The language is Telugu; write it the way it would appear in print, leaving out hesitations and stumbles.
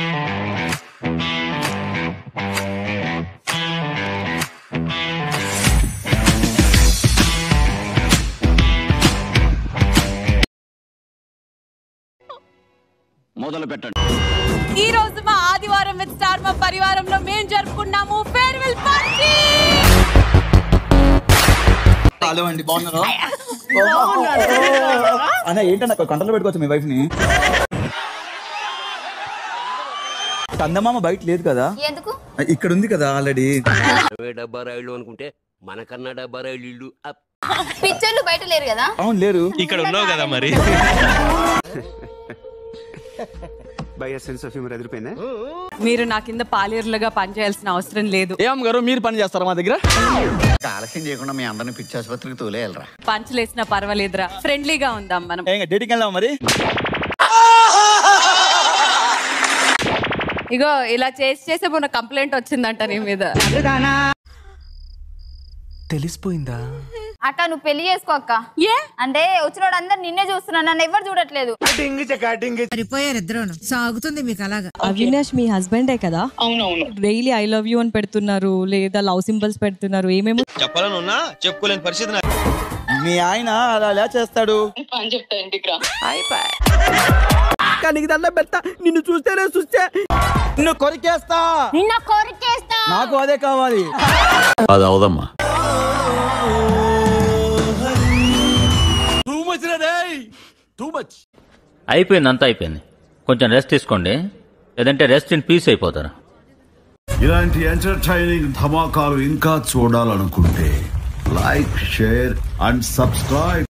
మొదలు పెట్టండి. ఈ రోజు మా ఆదివారం విత్ స్టార్ మా పరివారంలో మేము జరుపుకున్నాము ఫేర్వెల్ పార్టీ. హలో అండి, బాగున్నారా? అన్న ఏంటన్నా కంట్రోల్ పెట్టుకోవచ్చు మీ వైఫ్ ని. కందమామ బయట లేదు కదా, ఇక్కడ ఉంది కదా ఆల్రెడీ. డబ్బా రైళ్ళు అనుకుంటే మనకన్నా డబ్బా రైళ్ళు ఇల్లు పిక్చర్లు బయట లేరు కదా? అవును లేరు, ఇక్కడ ఉన్నావు కదా మరి. మీరు నా కింద పాలేరులుగా పనిచేయాల్సిన అవసరం లేదు. ఏం గారు మీరు పని చేస్తారా మా దగ్గర? ఆలస్యం చేయకుండా మీ అందరిని పిచ్చి ఆసుపత్రికి తోలేయాలరా. పంచలేసినా పర్వాలేదురా, ఫ్రెండ్లీగా ఉందాం మనం. డేటింగ్ వెళ్దాం మరి. ఇగో ఇలా చేసి మొన్న కంప్లైంట్ వచ్చిందంట నీ మీద. తెలిసిపోయిందా అక్క? నువ్వు పెళ్లి చేసుకో అక్క. ఏ అంటే వచ్చినోడు అందరు నిన్నే చూస్తున్నా, నన్ను ఎవరు చూడట్లేదు. సాగుతుంది మీకు అలాగా. అవినాష్ మీ హస్బెండే కదా? అవునవును. డైలీ ఐ లవ్ యూ అని పెడుతున్నారు, లేదా లవ్ సింబల్స్ పెడుతున్నారు, ఏమేమో చెప్పాలనున్నా చెప్పుకోలేని పరిస్థితి. మీ ఆయన అలా చేస్తాడు. నీకు దండం పెడతా, నిన్ను చూస్తేనే నిన్ను కొరికేస్తా. నాకు అదే కావాలి. అది అవదమ్మా. అయిపోయింది, అంతా అయిపోయింది. కొంచెం రెస్ట్ తీసుకోండి, లేదంటే రెస్ట్ ఇన్ పీస్ అయిపోతారు. ఇలాంటి ఎంటర్టైనింగ్ ధమాకాలు ఇంకా చూడాలనుకుంటే లైక్, షేర్ అండ్ సబ్స్క్రైబ్.